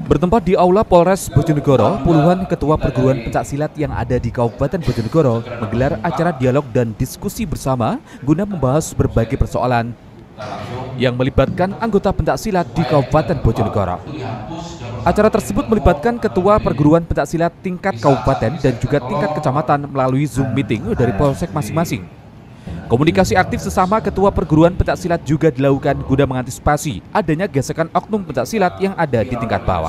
Bertempat di Aula Polres Bojonegoro, puluhan ketua perguruan pencaksilat yang ada di Kabupaten Bojonegoro menggelar acara dialog dan diskusi bersama guna membahas berbagai persoalan yang melibatkan anggota pencaksilat di Kabupaten Bojonegoro. Acara tersebut melibatkan ketua perguruan pencaksilat tingkat kabupaten dan juga tingkat kecamatan melalui Zoom meeting dari polsek masing-masing. Komunikasi aktif sesama ketua perguruan pencaksilat juga dilakukan guna mengantisipasi adanya gesekan oknum pencaksilat yang ada di tingkat bawah.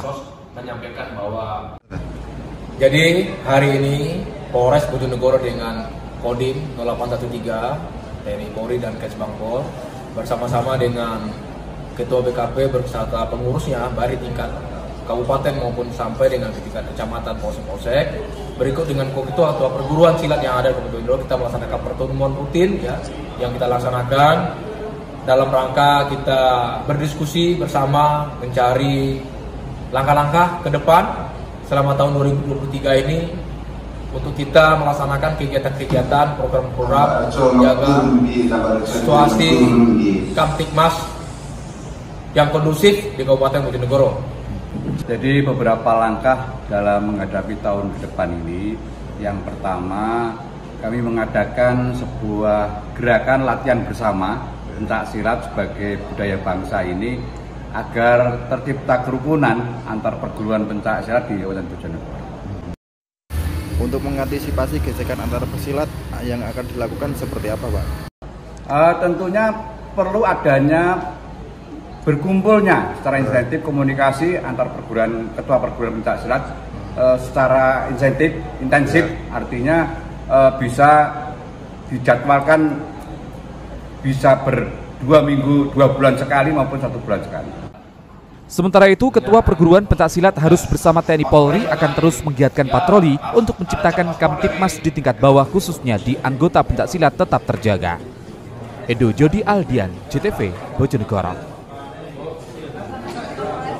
Jadi hari ini Polres Bojonegoro dengan Kodim 0813 TNI Polri dan Kesbangpol bersama-sama dengan Ketua BKP beserta pengurusnya baik di tingkat kabupaten maupun sampai dengan tingkat kecamatan polsek-polsek. Berikut dengan ketua perguruan silat yang ada di Bojonegoro, kita melaksanakan pertemuan rutin ya, yang kita laksanakan dalam rangka kita berdiskusi bersama mencari langkah-langkah ke depan selama tahun 2023 ini untuk kita melaksanakan kegiatan-kegiatan program-program menjaga situasi Kamtibmas yang kondusif di Kabupaten Bojonegoro. Jadi beberapa langkah dalam menghadapi tahun ke depan ini. Yang pertama, kami mengadakan sebuah gerakan latihan bersama pencaksilat sebagai budaya bangsa ini agar tercipta kerukunan antar perguruan pencaksilat di Kabupaten Bojonegoro. Untuk mengantisipasi gesekan antar pesilat yang akan dilakukan seperti apa, Pak? Tentunya perlu adanya berkumpulnya secara insentif komunikasi antar ketua perguruan pencaksilat secara intensif, artinya bisa dijadwalkan bisa berdua minggu, 2 bulan sekali maupun 1 bulan sekali. Sementara itu, ketua perguruan pencaksilat harus bersama TNI Polri akan terus menggiatkan patroli untuk menciptakan Kamtibmas di tingkat bawah khususnya di anggota pencaksilat tetap terjaga. Edo Jody Aldian, JTV, Bojonegoro.